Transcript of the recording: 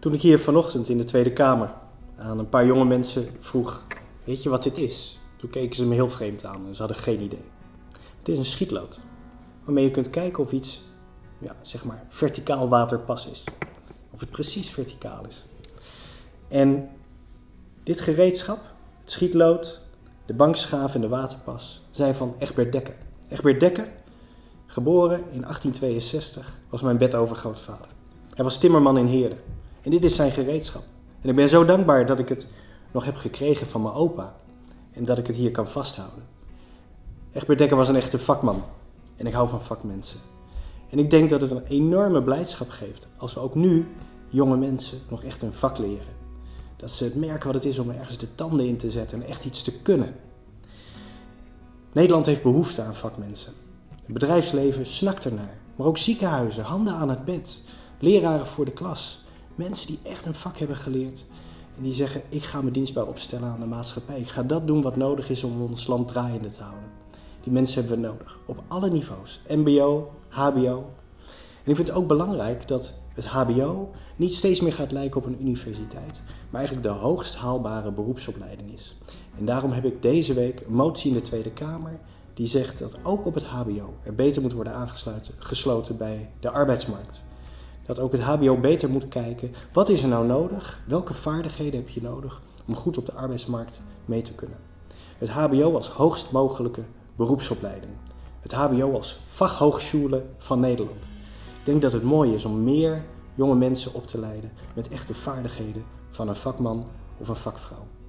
Toen ik hier vanochtend in de Tweede Kamer aan een paar jonge mensen vroeg, weet je wat dit is? Toen keken ze me heel vreemd aan en ze hadden geen idee. Het is een schietlood, waarmee je kunt kijken of iets, zeg maar, verticaal waterpas is. Of het precies verticaal is. En dit gereedschap, het schietlood, de bankschaaf en de waterpas, zijn van Egbert Dekker. Egbert Dekker, geboren in 1862, was mijn bedovergrootvader. Hij was timmerman in Heerlen. En dit is zijn gereedschap. En ik ben zo dankbaar dat ik het nog heb gekregen van mijn opa. En dat ik het hier kan vasthouden. Egbert Dekker was een echte vakman. En ik hou van vakmensen. En ik denk dat het een enorme blijdschap geeft als we ook nu jonge mensen nog echt een vak leren. Dat ze het merken wat het is om ergens de tanden in te zetten en echt iets te kunnen. Nederland heeft behoefte aan vakmensen. Het bedrijfsleven snakt ernaar. Maar ook ziekenhuizen, handen aan het bed, leraren voor de klas. Mensen die echt een vak hebben geleerd. En die zeggen, ik ga me dienstbaar opstellen aan de maatschappij. Ik ga dat doen wat nodig is om ons land draaiende te houden. Die mensen hebben we nodig. Op alle niveaus. MBO, HBO. En ik vind het ook belangrijk dat het HBO niet steeds meer gaat lijken op een universiteit. Maar eigenlijk de hoogst haalbare beroepsopleiding is. En daarom heb ik deze week een motie in de Tweede Kamer die zegt dat ook op het HBO er beter moet worden aangesloten bij de arbeidsmarkt. Dat ook het HBO beter moet kijken, wat is er nou nodig? Welke vaardigheden heb je nodig om goed op de arbeidsmarkt mee te kunnen? Het HBO als hoogst mogelijke beroepsopleiding. Het HBO als Fachhochschule van Nederland. Ik denk dat het mooi is om meer jonge mensen op te leiden met echte vaardigheden van een vakman of een vakvrouw.